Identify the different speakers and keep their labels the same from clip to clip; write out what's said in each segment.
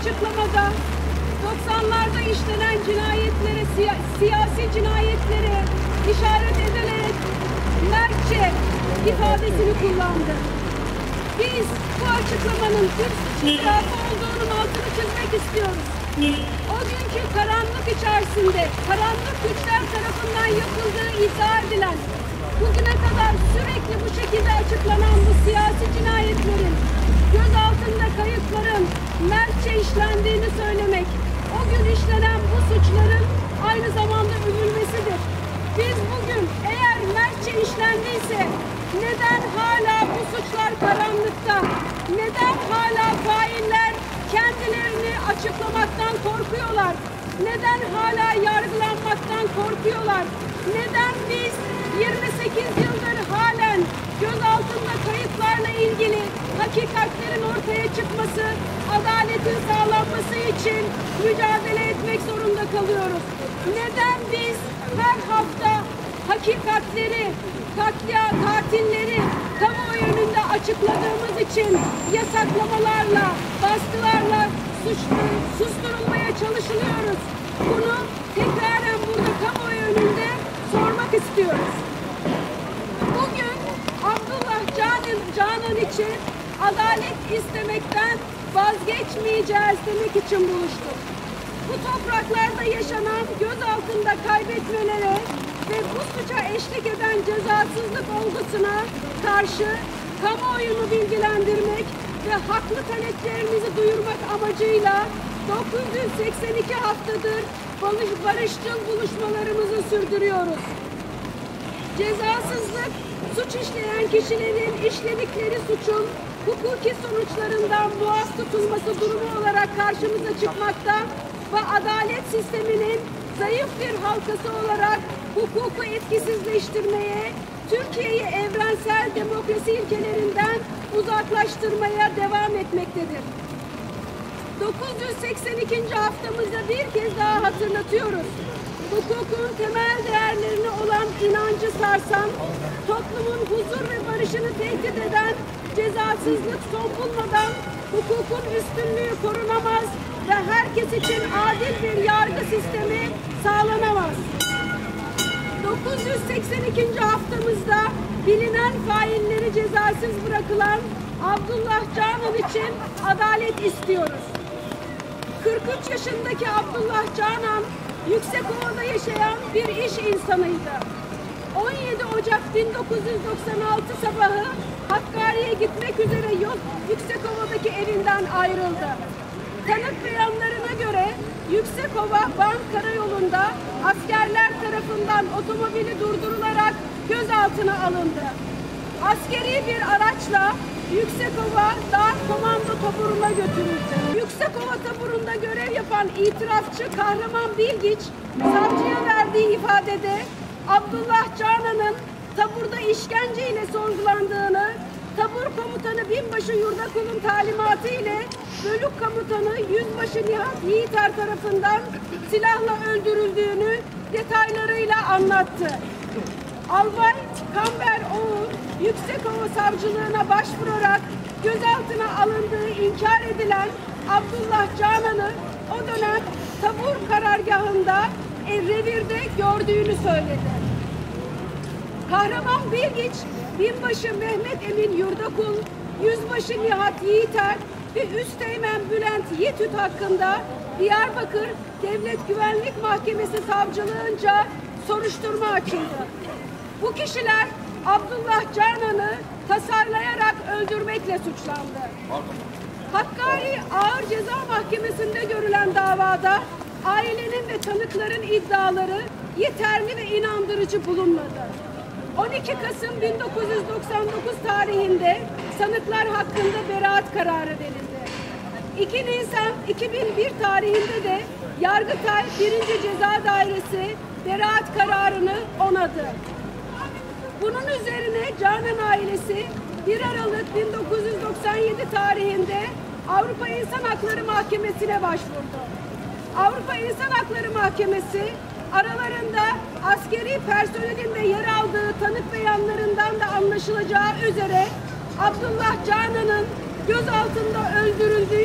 Speaker 1: açıklamada 90'larda işlenen cinayetlere, siyasi cinayetlere işaret ederek Mertçe ifadesini kullandı. Biz bu açıklamanın Türk itirafı olduğunun altını çizmek istiyoruz. O günkü karanlık içerisinde karanlık güçler tarafından yapıldığı iddia edilen, bugüne kadar sürekli bu şekilde açıklanan bu siyasi cinayetlerin, gözaltında kayıpların Mertçe işlendiğini söylemek, o gün işlenen bu suçların aynı zamanda övülmesidir. Biz bugün eğer Mertçe işlendiyse neden hala bu suçlar karanlıkta? Neden hala failler kendilerini açıklamaktan korkuyorlar? Neden hala yargılanmaktan korkuyorlar? Neden biz 28 yıldır halen gözaltında kayıplarla ilgili hakikatlerin ortaya çıkması, adaletin sağlanması için mücadele etmek zorunda kalıyoruz? Neden biz her hafta hakikatleri, katilleri kamuoyu önünde açıkladığımız için yasaklamalarla, baskılarla susturulmaya çalışılıyoruz? Bunu tekraren burada kamuoyu önünde sormak istiyoruz. Bugün Abdullah Canan için adalet istemekten vazgeçmeyeceğiz demek için buluştuk. Bu topraklarda yaşanan gözaltında kaybetmelere ve bu suça eşlik eden cezasızlık olgusuna karşı kamuoyunu bilgilendirmek ve haklı taleplerimizi duyurmak amacıyla 982 haftadır barışçıl buluşmalarımızı sürdürüyoruz. Cezasızlık, suç işleyen kişilerin işledikleri suçun hukuki sonuçlarından muaf tutulması durumu olarak karşımıza çıkmakta ve adalet sisteminin zayıf bir halkası olarak hukuku etkisizleştirmeye, Türkiye'yi evrensel demokrasi ilkelerinden uzaklaştırmaya devam etmektedir. 982. haftamızda bir kez daha hatırlatıyoruz. Hukukun temel değerlerine olan inancı sarsan, toplumun huzur ve barışını tehdit eden cezasızlık son bulmadan hukukun üstünlüğü korunamaz ve herkes için adil bir yargı sistemi sağlanamaz. 982. haftamızda bilinen failleri cezasız bırakılan Abdullah Canan için adalet istiyoruz. 43 yaşındaki Abdullah Canan, Yüksekova'da yaşayan bir iş insanıydı. 17 Ocak 1996 sabahı Hakkari'ye gitmek üzere Yüksekova'daki evinden ayrıldı. Tanık beyanlarına göre Yüksekova Van Karayolu'nda askerler tarafından otomobili durdurularak gözaltına alındı. Askeri bir araçla Yüksekova Dağ Komando Taburu'na götürüldü. Yüksekova Taburu'nda görev yapan itirafçı Kahraman Bilgiç, savcıya verdiği ifadede Abdullah Canan'ın taburda işkenceyle sorgulandığını, tabur komutanı Binbaşı Yurdakul'un talimatı ile bölük komutanı Yüzbaşı Nihat Yiğiter tarafından silahla öldürüldüğünü detaylarıyla anlattı. Albay Kamber Oğur, Yüksekova Savcılığına başvurarak gözaltına alındığı inkar edilen Abdullah Canan'ı o dönem tabur karargahında revirde gördüğünü söyledi. Kahraman Bilgiç, Binbaşı Mehmet Emin Yurdakul, Yüzbaşı Nihat Yiğiter ve Üsteğmen Bülent Yetüt hakkında Diyarbakır Devlet Güvenlik Mahkemesi savcılığınca soruşturma açıldı. Bu kişiler Abdullah Canan'ı tasarlayarak öldürmekle suçlandı. Hakkari Ağır Ceza Mahkemesi'nde görülen davada ailenin ve tanıkların iddiaları yeterli ve inandırıcı bulunmadı. 12 Kasım 1999 tarihinde sanıklar hakkında beraat kararı verildi. 2 Nisan 2001 tarihinde de Yargıtay 1. Ceza Dairesi beraat kararını onadı. Bunun üzerine Canan ailesi 1 Aralık 1997 tarihinde Avrupa İnsan Hakları Mahkemesi'ne başvurdu. Avrupa İnsan Hakları Mahkemesi aralarında askeri personelin de yer aldığı tanık beyanlarından da anlaşılacağı üzere Abdullah Canan'ın gözaltında öldürüldüğü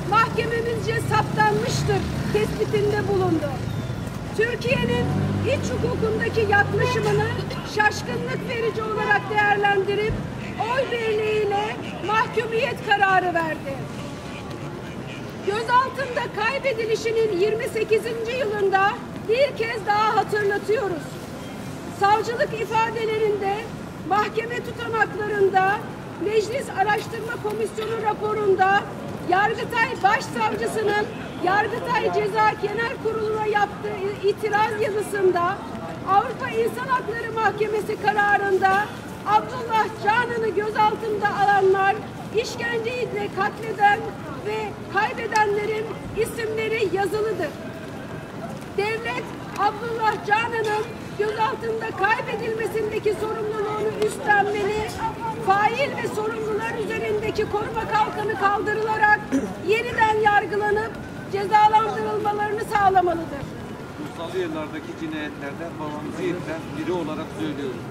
Speaker 1: mahkememizce saptanmıştır tespitinde bulundu. Türkiye'nin iç hukukundaki yaklaşımını şaşkınlık verici olarak değerlendirip oy birliğiyle mahkumiyet kararı verdi. Gözaltında kaybedilişinin 28. yılında bir kez daha hatırlatıyoruz. Savcılık ifadelerinde, mahkeme tutanaklarında, Meclis Araştırma Komisyonu raporunda, Yargıtay Başsavcısının Yargıtay Ceza Genel Kurulu'na yaptığı itiraz yazısında, Avrupa İnsan Hakları Mahkemesi kararında Abdullah Canan'ı gözaltında alanlar, işkenceyle katleden ve kaybedenlerin isimleri yazılıdır. Devlet, Abdullah Canan'ın gözaltında kaybedilmesindeki sorumluluğunu üstlenmeli, fail ve sorumlular üzerindeki koruma kalkanı kaldırılarak yeniden yargılanıp cezalandırılmalarını sağlamalıdır.
Speaker 2: Ulusal yerlerdeki cinayetlerden babamızı yitiren biri olarak söylüyoruz.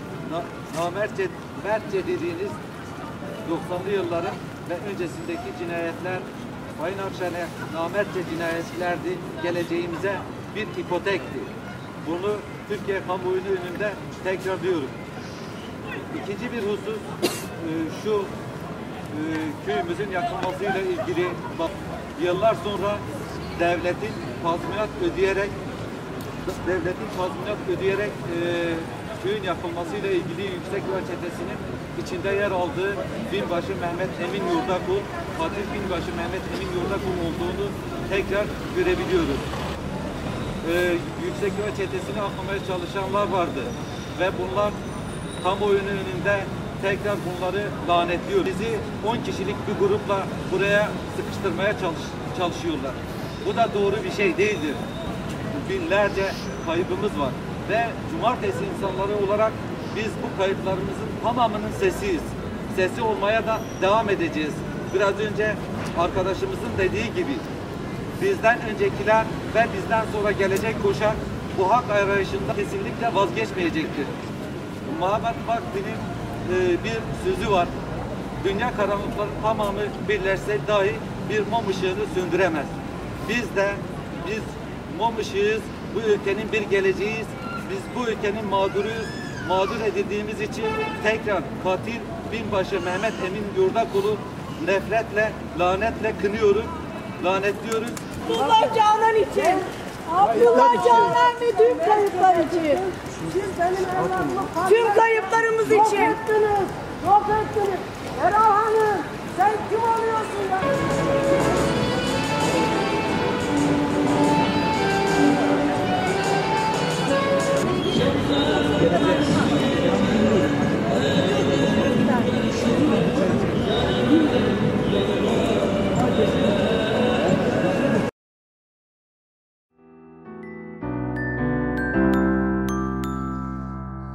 Speaker 2: Mertçe dediğiniz 90'lı yılların ve öncesindeki cinayetler Sayın Akşener namertçe cinayetlerdi, geleceğimize bir ipotekti. Bunu Türkiye kamuoyunun önünde tekrar diyorum. İkinci bir husus şu köyümüzün yakılmasıyla ilgili yıllar sonra devletin tazminat ödeyerek köyün yakılmasıyla ilgili Yüksekova Çetesi'nin içinde yer aldığı binbaşı Mehmet Emin Yurdakul, katil binbaşı Mehmet Emin Yurdakul olduğunu tekrar görebiliyoruz. Yüksekova Çetesi'ni aklamaya çalışanlar vardı ve bunlar kamuoyunun önünde tekrar bunları lanetliyor. Bizi 10 kişilik bir grupla buraya sıkıştırmaya çalışıyorlar. Bu da doğru bir şey değildir. Binlerce kaybımız var ve cumartesi insanları olarak biz bu kayıplarımızın tamamının sesiyiz. Sesi olmaya da devam edeceğiz. Biraz önce arkadaşımızın dediği gibi bizden öncekiler ve bizden sonra gelecek kuşak bu hak arayışında kesinlikle vazgeçmeyecektir. Muhammad Vakti'nin bir sözü var. Dünya karanlıkların tamamı birleşse dahi bir mum ışığını söndüremez. Biz mum ışığıyız. Bu ülkenin bir geleceğiyiz. Biz bu ülkenin mağduruyuz. Mağdur edildiğimiz için tekrar katil binbaşı Mehmet Emin Yurdakul'u nefretle, lanetle kınıyoruz, lanetliyoruz.
Speaker 3: Abdullah Canan için, Abdullah Canan ve tüm kayıplar için, tüm kayıplarımız için.
Speaker 1: Yok ettiniz. Erol Hanım, sen kim oluyorsun ya?